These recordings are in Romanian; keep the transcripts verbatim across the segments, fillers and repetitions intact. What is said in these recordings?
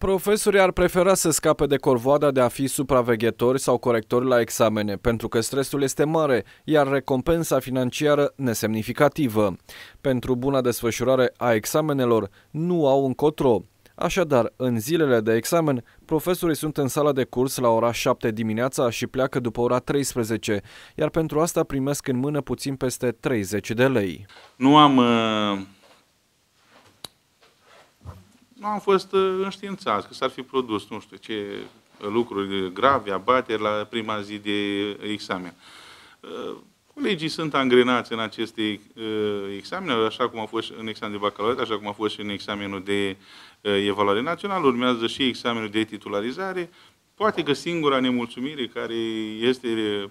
Profesorii ar prefera să scape de corvoada de a fi supraveghetori sau corectori la examene, pentru că stresul este mare, iar recompensa financiară nesemnificativă. Pentru buna desfășurare a examenelor nu au încotro. Așadar, în zilele de examen, profesorii sunt în sala de curs la ora șapte dimineața și pleacă după ora treisprezece, iar pentru asta primesc în mână puțin peste treizeci de lei. Nu am... Uh... Nu am fost înștiințați că s-ar fi produs, nu știu ce, lucruri grave, abateri la prima zi de examen. Colegii sunt angrenați în aceste examene, așa cum a fost în examenul de bacalaureat, așa cum a fost și în examenul de evaluare națională, urmează și examenul de titularizare. Poate că singura nemulțumire care este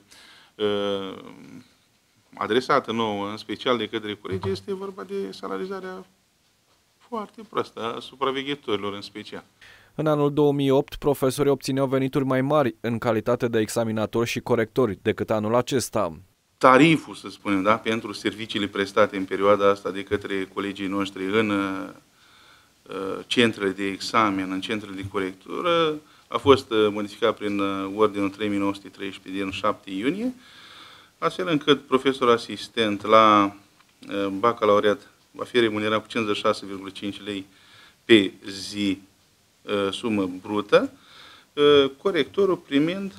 adresată nouă, în special de către colegi, este vorba de salarizarea foarte proastă a supraveghetorilor în special. În anul două mii opt, profesorii obțineau venituri mai mari în calitate de examinatori și corectori decât anul acesta. Tariful, să spunem, da, pentru serviciile prestate în perioada asta de către colegii noștri în uh, centrele de examen, în centrele de corectură, a fost modificat prin uh, ordinul trei mii nouă sute treisprezece din șapte iunie, astfel încât profesor asistent la uh, bacalaureat va fi remunerat cu cincizeci și șase virgulă cinci lei pe zi, sumă brută, corectorul primind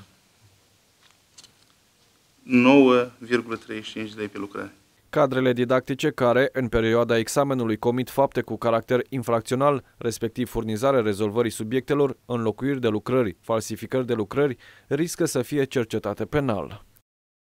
nouă virgulă treizeci și cinci lei pe lucrare. Cadrele didactice care, în perioada examenului, comit fapte cu caracter infracțional, respectiv furnizarea rezolvării subiectelor, înlocuiri de lucrări, falsificări de lucrări, riscă să fie cercetate penal.